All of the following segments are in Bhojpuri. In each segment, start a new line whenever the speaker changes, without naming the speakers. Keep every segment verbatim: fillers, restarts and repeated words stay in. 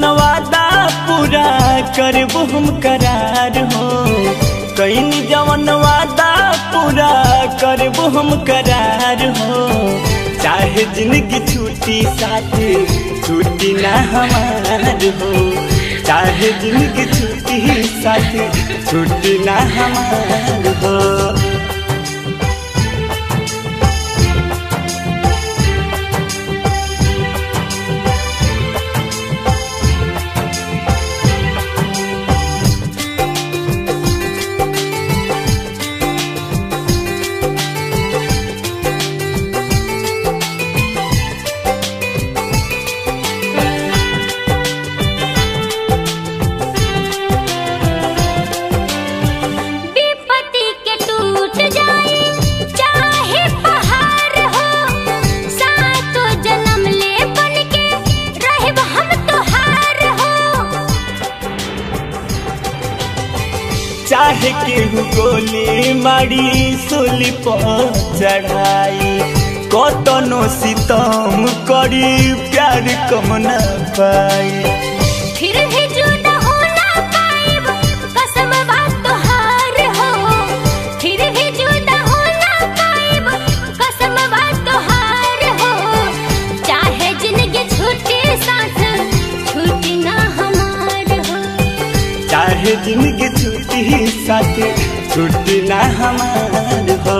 वादा पूरा करबो हम करार हो, कहीं जवन वादा पूरा करबो हम करार हो। चाहे जिंदगी छूटी साथ छूटी ना हमार हो, चाहे जिंदगी छूटी साथ छूटी ना हमार हो। चाहे केहू गोली मारी सोली पर चढ़ाई, कतनो सितम करी प्यार कम न पाई।
फिर भी जुदा हो ना पाइब कसम बात तोहार हो, फिर भी जुदा हो ना पाइब कसम बात तोहार हो। चाहे जिंदगी छूटे साथ छूटी ना हमार हो,
चाहे जिंदगी छूटी साथ छूटी ना हमार हो।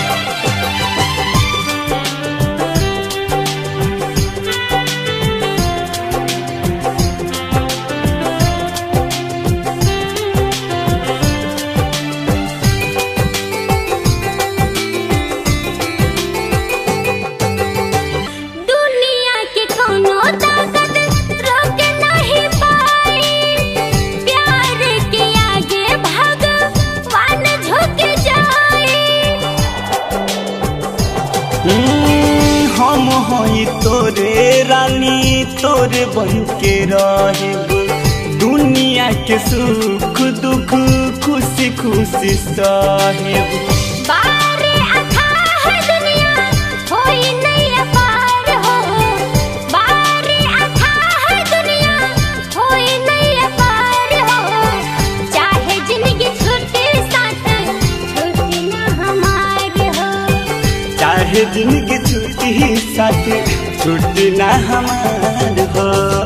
हम हई तोरे रानी तोरे बन के रहे, दुनिया के सुख दुख खुशी खुशी साहेब।
बारे अथाह दुनिया होई नहीं पार हो, बारे अथाह दुनिया होई नहीं पार हो। चाहे जिंदगी छूटे साथ छूटी ना हमार हो,
चाहे जिंदगी छूटी साथ छूटी ना हमार हो।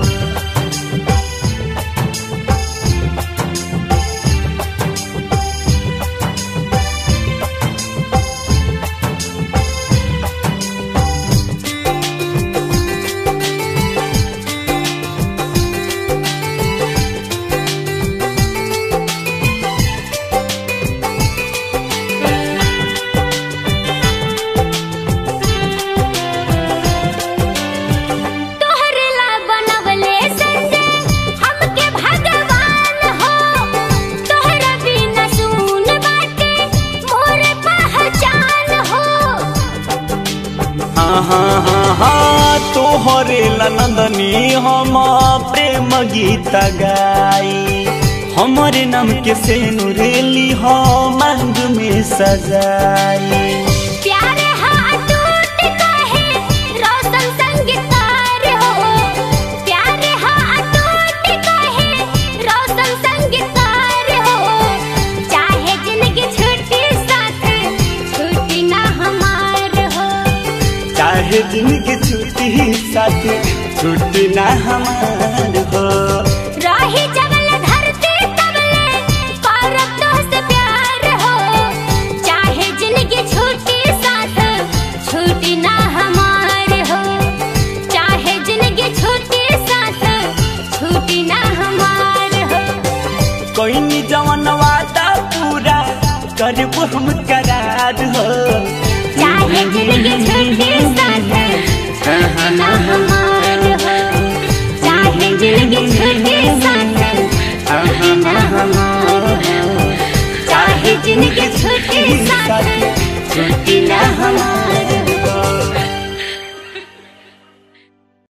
हाँ हाँ हाँ तोहरे नंदनी हम प्रेम गीत गाई, हमारे नाम के सेनुरेली हो मांग में सजाई।
प्यारे हाथ टूट कहे रोशन संगीतकार हो, प्यारे हाथ टूट कहे रोशन संगीतकार हो। चाहे जिंदगी छूटी साथ छूटी ना हमार हो,
चाहे जिंदगी छूटी साथ छूटी ना हमार हो।
रही जगल धरती तबले करब तोहसे प्यार हो, चाहे जिंदगी छूटी साथ छूटी ना हमार हो, चाहे जिंदगी छूटी साथ छूटी ना हमार हो।
कोई जवन वादा पूरा करबो हम करार हो,
चाहे जिंदगी छूटी साथ छूटी ना हमार हो, चाहे जिंदगी छूटी साथ छूटी ना हमार हो, चाहे जिंदगी छूटी साथ छूटी ना हमार।